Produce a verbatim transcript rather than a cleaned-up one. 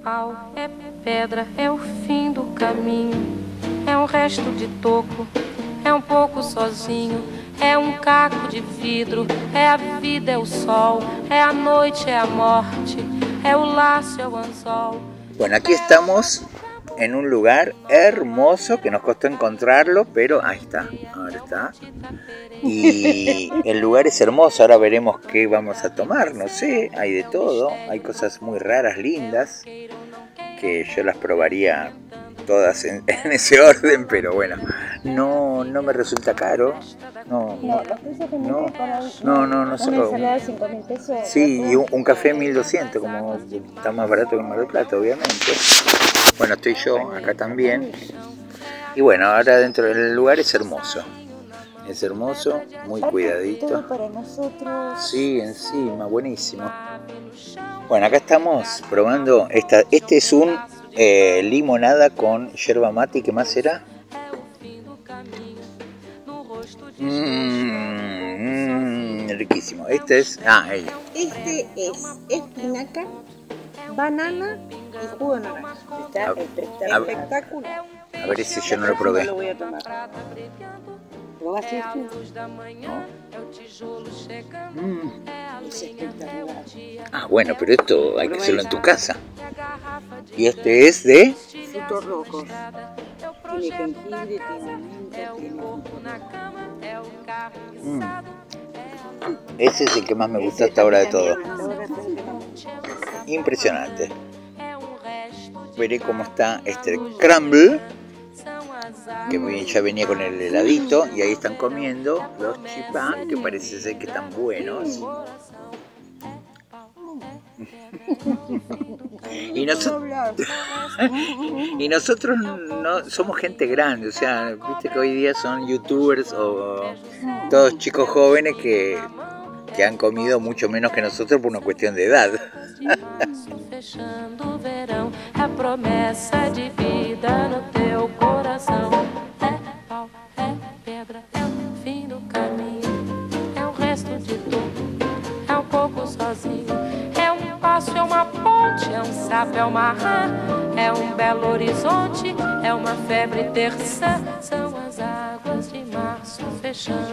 pau, é pedra, é o fim do caminho. É um resto de toco, é um pouco sozinho. É um caco de vidro, é a vida, é o sol. É a noite, é a morte, é o laço, é o anzol. Bueno, aquí estamos en un lugar hermoso que nos costó encontrarlo, pero ahí está, ahora está. Y el lugar es hermoso, ahora veremos qué vamos a tomar, no sé, hay de todo, hay cosas muy raras, lindas, que yo las probaría todas en, en ese orden, pero bueno, no, no me resulta caro. No, No, los precios que no, me para no, no, no una solo. ensalada de cinco mil pesos. Sí, y un, un café mil doscientos, como está más barato que en Mar del Plata, obviamente. Bueno, estoy yo acá también. Y bueno, ahora dentro del lugar es hermoso. Es hermoso, muy cuidadito. Todo para nosotros. Sí, encima, buenísimo. Bueno, acá estamos probando esta. Este es un eh, limonada con yerba mate. ¿Qué más será? Mmm, riquísimo. Este es. Ah, ahí. Este es espinaca, banana y jugo de naranja. Está A- espectacular. a- espectacular. A ver si yo no lo probé. Lo voy a tomar. ¿Probaste esto? Mm. Es espectacular. Ah, bueno, pero esto hay que hacerlo en tu casa. Y este es de. Frutos rojos. Tiene jengibre, tiene menta, tiene Mm. Ese es el que más me gustó hasta ahora de todo. Impresionante. Veré cómo está este crumble, que ya venía con el heladito, y ahí están comiendo los chipán, que parece ser que están buenos. Y nosotros y nosotros no somos gente grande, o sea, viste que hoy día son youtubers o todos chicos jóvenes que, que han comido mucho menos que nosotros por una cuestión de edad. Fechando o verão, é promessa de vida no teu coração. É pau, é pedra, é o fim do caminho. É um resto de tudo, é um pouco sozinho. É um passo, é uma ponte, é um sapo, é uma rã. É um belo horizonte, é uma febre terça. São as águas de março fechando